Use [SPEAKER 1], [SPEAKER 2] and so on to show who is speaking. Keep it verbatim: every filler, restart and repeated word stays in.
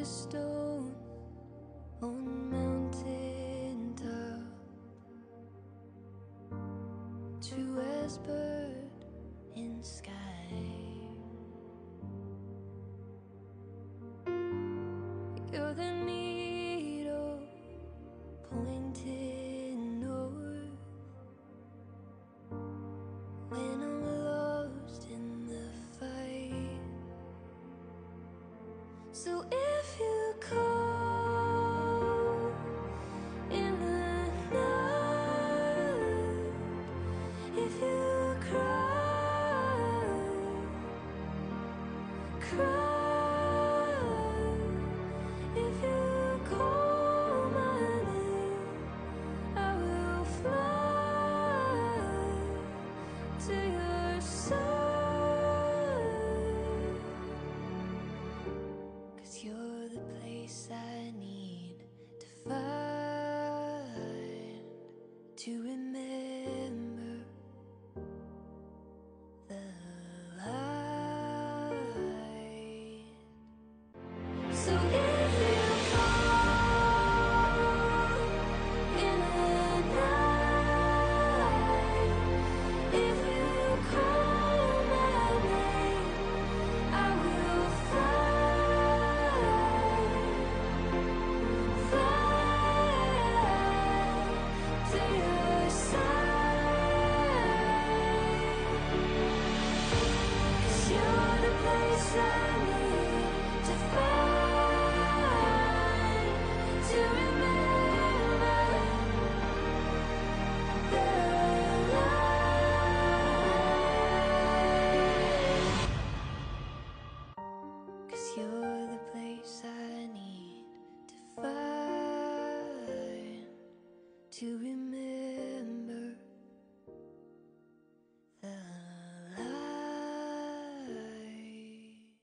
[SPEAKER 1] stone on mountain top, true as bird in sky. You're the needle pointing north when I'm lost in the fight. So if you call in the night, if you cry, cry, if you call my name, I will fly to your side. 'Cause you're the place I need to find, to remember the light. So if you fall in the night, if you call my name, I will fly, fly to your side. 'Cause you're the place I need to find, to remember the light. 'Cause you're the place I need to find, to remember